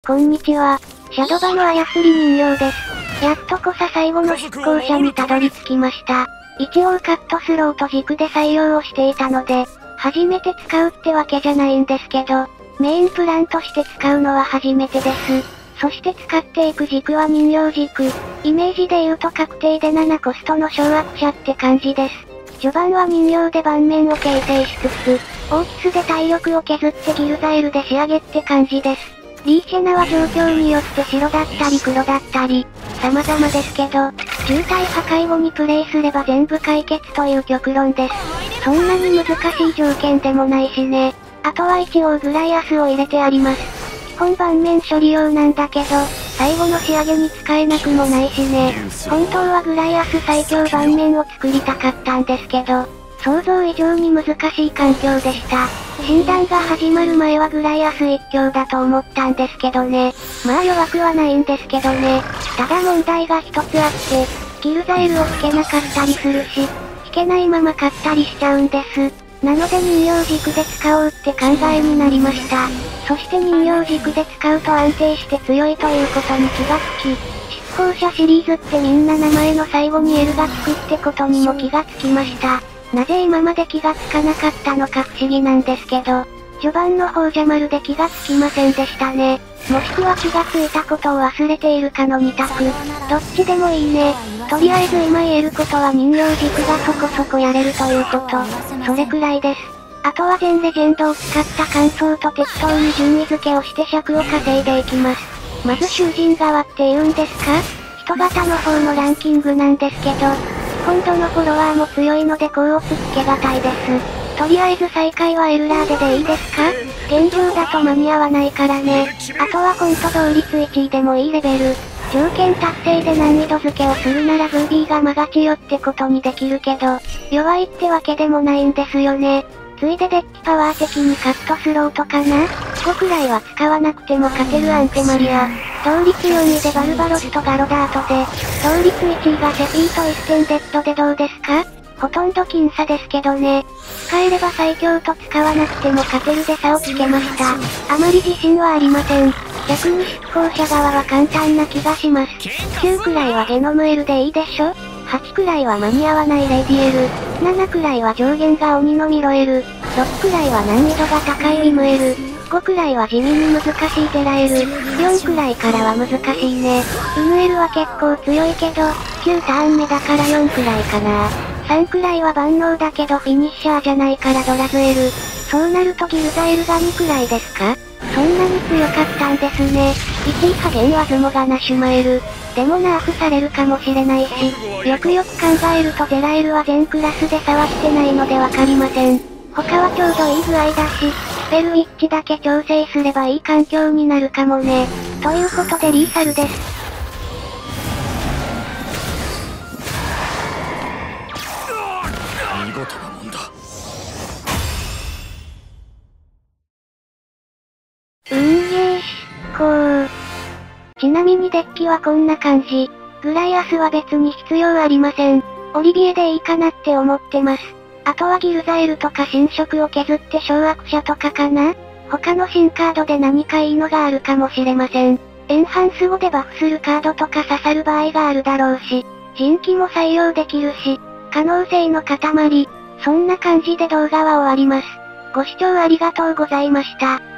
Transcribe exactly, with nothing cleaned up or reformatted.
こんにちは。シャドバの操り人形です。やっとこさ最後の執行者にたどり着きました。一応カットスローと軸で採用をしていたので、初めて使うってわけじゃないんですけど、メインプランとして使うのは初めてです。そして使っていく軸は人形軸。イメージで言うと確定でななコストの掌握者って感じです。序盤は人形で盤面を形成しつつ、オーキスで体力を削ってギルザイルで仕上げって感じです。リーシェナは状況によって白だったり黒だったり、様々ですけど、渋滞破壊後にプレイすれば全部解決という極論です。そんなに難しい条件でもないしね。あとは一応グライアスを入れてあります。基本盤面処理用なんだけど、最後の仕上げに使えなくもないしね。本当はグライアス最強盤面を作りたかったんですけど、想像以上に難しい環境でした。診断が始まる前はグライアス一強だと思ったんですけどね。まあ弱くはないんですけどね。ただ問題が一つあって、ギルザイルを引けなかったりするし、引けないまま勝ったりしちゃうんです。なので人形軸で使おうって考えになりました。そして人形軸で使うと安定して強いということに気がつき、執行者シリーズってみんな名前の最後に L がつくってことにも気がつきました。なぜ今まで気がつかなかったのか不思議なんですけど、序盤の方じゃまるで気がつきませんでしたね。もしくは気がついたことを忘れているかの二択。どっちでもいいね。とりあえず今言えることは人形軸がそこそこやれるということ。それくらいです。あとは全レジェンドを使った感想と適当に順位付けをして尺を稼いでいきます。まず囚人側って言うんですか？人型の方のランキングなんですけど、今度のフォロワーも強いので甲乙つけがたいです。とりあえず最下位はエルラーデでいいですか？現状だと間に合わないからね。あとはほんと同率いちいでもいいレベル。条件達成で難易度付けをするならブービーがマガチよってことにできるけど、弱いってわけでもないんですよね。ついでデッキパワー的にカットスローとかな？ごくらいは使わなくても勝てるアンテマリア。同率よんいでバルバロスとガロダートで、同率いちいがセピーとイステンデッドでどうですか？ほとんど僅差ですけどね。使えれば最強と使わなくても勝てるで差をつけました。あまり自信はありません。逆に執行者側は簡単な気がします。きゅうくらいはゲノム L でいいでしょ？はちくらいは間に合わないレイディ L。ななくらいは上限が鬼のミロ L。ろくくらいは難易度が高いウィム L。ごくらいは地味に難しいテラ L。よんくらいからは難しいね。ウム L は結構強いけど、きゅうターン目だからよんくらいかな。さんくらいは万能だけどフィニッシャーじゃないからドラズ L。そうなるとギルザ L がにくらいですか？そんなに強かったんですね。いちい下限はズモがナシュマ L。でもナーフされるかもしれないし、よくよく考えるとゼラ L は全クラスで差はしてないのでわかりません。他はちょうどいい具合だし、スペルウィッチだけ調整すればいい環境になるかもね。ということでリーサルです。 見事なもんだ。 うんげーし、こう。ちなみにデッキはこんな感じ。グライアスは別に必要ありません。オリビエでいいかなって思ってます。あとはギルザエルとか新色を削って掌握者とかかな？他の新カードで何かいいのがあるかもしれません。エンハンス後でバフするカードとか刺さる場合があるだろうし、人気も採用できるし、可能性の塊。そんな感じで動画は終わります。ご視聴ありがとうございました。